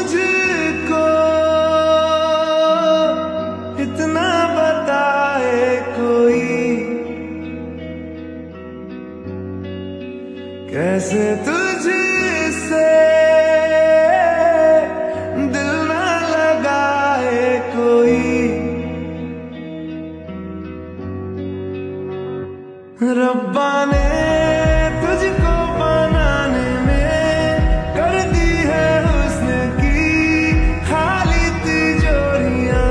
मुझको इतना बताए कोई, कैसे तुझसे दिल ना लगाए कोई। रब्बा ने तुझको बनाने में कर दी है हुस्न की खाली तिजोरियां,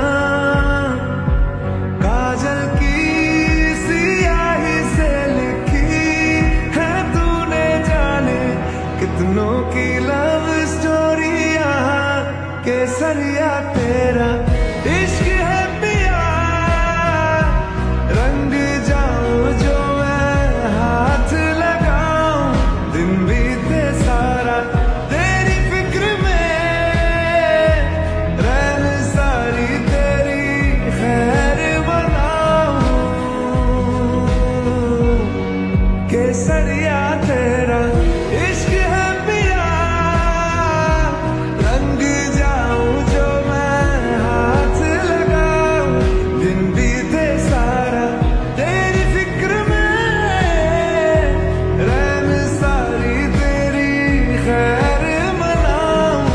काजल की सियाही से लिखी है तूने जाने कितनों की लव स्टोरियां। केसरिया तेरा इश्क है पिया, रंग जाऊं जो हाथ लगाऊं, दिन बीते सारा तेरी फिक्र में, रहन सारी तेरी खैर बनाऊं। केसरिया तेरा इश्क है पिया, रंग जाऊं जो मैं हाथ लगाऊं, दिन बीते सारा तेरी फिक्र में, रहन सारी तेरी खैर मनाऊं।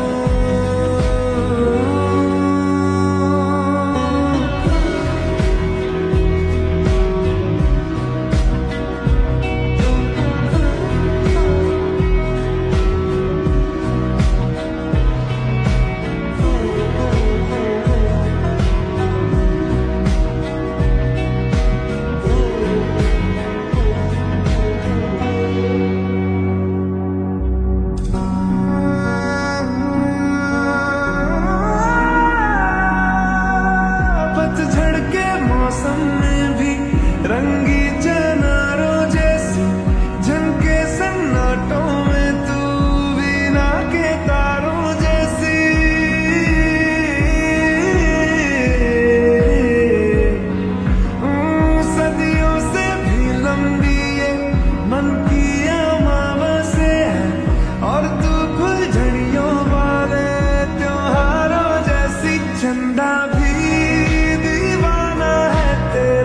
पतझड़ के मौसम में भी रंगी चनारों जैसी झनके सन्नाटों में तू वीणा के तारों जैसी। सदियों से भी लंबी ये मन की अमावस्या है, और तू फुलझड़ियों वाले त्योहारों जैसी। चंदा भी दीवाना है तेरा,